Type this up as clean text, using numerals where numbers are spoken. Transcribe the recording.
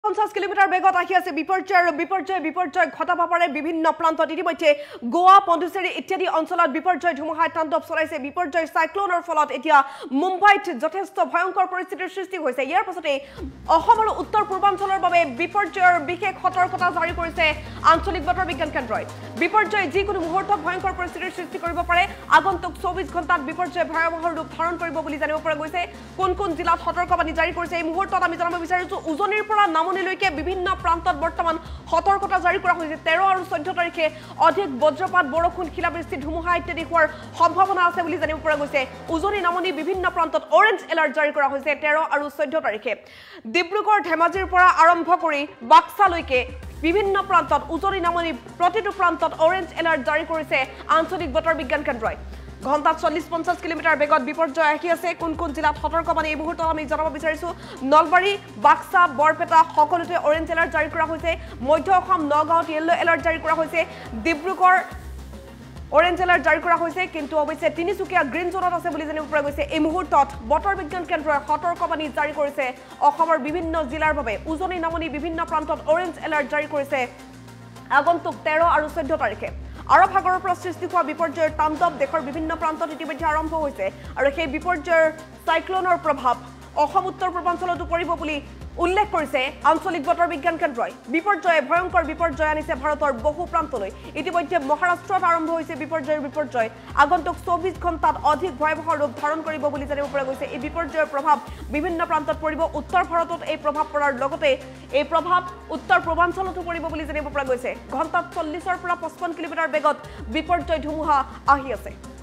50 kilometre বেগত আহি আছে বিপৰ্যয় ঘটাব পাৰে বিভিন্ন প্ৰান্তত ইতিমধ্যে গোৱা পণ্ডিচেৰী ইত্যাদি অঞ্চলত বিপৰ্যয় ধুমুহাই তাণ্ডৱ চলাইছে বিপৰ্যয় সাইক্লোনৰ ফলত এতিয়া মুম্বাইত যথেষ্ট ভয়ংকৰ পৰিস্থিতিৰ সৃষ্টি হৈছে ইয়াৰ পাছতে অসমৰ উত্তৰ পূৰ্বাঞ্চলৰ বাবে বিপৰ্যয়ৰ বিশেষ সতৰ্কতা জাৰি কৰিছে আঞ্চলিক বতৰ বিজ্ঞান কেন্দ্ৰই বিপৰ্যয় যিকোনো মুহূৰ্তত ভয়ংকৰ পৰিস্থিতিৰ সৃষ্টি কৰিব পাৰে আগন্তুক 24 ঘণ্টাত বিপৰ্যয় ভয়াৱহ ৰূপ ধাৰণ কৰিব বুলি জানিব পৰা গৈছে কোন জিলাত সতৰ্কবাণী জাৰি কৰিছে এই মুহূৰ্তত আমি জানিব বিচাৰিছো উজনিৰ পৰা নামনিলৈকে বিভিন্ন প্ৰান্তত বৰ্তমান সতৰ্কতা জাৰি কৰা হৈছে 13 আৰু 14 তাৰিখে অধিক বজ্ৰপাত বৰষুণ শিলাবৃষ্টি ধুমুহা ইত্যাদি হোৱাৰ সম্ভাৱনা আছে বুলি জানিব পৰা গৈছে উজনি নামনি বিভিন্ন প্ৰান্তত অৰেঞ্জ এলাৰ্ট জাৰি কৰা হৈছে 13 আৰু 14 তাৰিখে ডিব্ৰুগড় ধেমাজিৰ পৰা আৰম্ভ কৰি বাক্সালৈকে বিভিন্ন প্ৰান্তত উজনি নামনি প্ৰতিটো প্ৰান্তত অৰেঞ্জ এলাৰ্ট জাৰি কৰিছে আঞ্চলিক বতৰ বিজ্ঞান কেন্দ্ৰই ঘণ্টাত 40-50 কিলোমিটাৰ বেগত বিপৰ্যয় আহি আছে কোন জিলাত সতৰ্কবাণী এই মুহূৰ্তত আমি জনাব বিচাৰিছো নলবাৰী বাক্সা বৰপেটা সকলোতে অৰেঞ্জ এলাৰ্ট জাৰি কৰা হৈছে মধ্য অসম নগাঁৱত ইয়েলো এলাৰ্ট জাৰি কৰা হৈছে ডিব্ৰুগড় অৰেঞ্জ এলাৰ্ট জাৰি কৰা হৈছে কিন্তু অৱশ্যে তিনিচুকীয়া গ্ৰীণ জোনত আছে বুলি জানিব পৰা গৈছে এই মুহূৰ্তত বতৰ বিজ্ঞান কেন্দ্ৰই সতৰ্কবাণী জাৰি কৰিছে অসমৰ বিভিন্ন জিলাৰ বাবে উজনি নামনি বিভিন্ন প্ৰান্তত অৰেঞ্জ এলাৰ্ট জাৰি কৰিছে আগন্তুক 13 আৰু 14 তাৰিখে আৰব সাগৰৰ পৰা সৃষ্টি হোৱা বিপৰ্যয়ৰ তাণ্ডৱ দেশৰ বিভিন্ন প্ৰান্তত ইতিমধ্যে আৰম্ভ হৈছে আৰু সেই বিপৰ্যয়ৰ সাইক্লোনৰ প্ৰভাৱ অসম উত্তৰ পূৰ্বাঞ্চলতো পৰিব বুলি উল্লেখ কৰিছে আঞ্চলিক বতৰ বিজ্ঞান কেন্দ্ৰই বিপৰ্যয়ে ভয়ংকৰ বিপৰ্যয় আনিছে ভাৰতৰ বহু প্ৰান্তলৈ ইতিমধ্যে মহাৰাষ্ট্ৰত আৰম্ভ হৈছে বিপৰ্যয় আগন্তুক 24 ঘণ্টাত অধিক ভয়াৱহ ৰূপ ধাৰণ কৰিব বুলি জানিব পৰা গৈছে এই বিপৰ্যয়ৰ প্ৰভাৱ বিভিন্ন প্ৰান্তত পৰিব উত্তৰ ভাৰতত এই প্ৰভাৱ পৰাৰ লগতে এই প্ৰভাৱ উত্তৰ পূৰ্বাঞ্চলতো পৰিব বুলি জানিব পৰা গৈছে ঘণ্টাত 40 ৰ পৰা 55 কিলোমিটাৰ বেগত বিপৰ্যয় ধুমুহা আহি আছে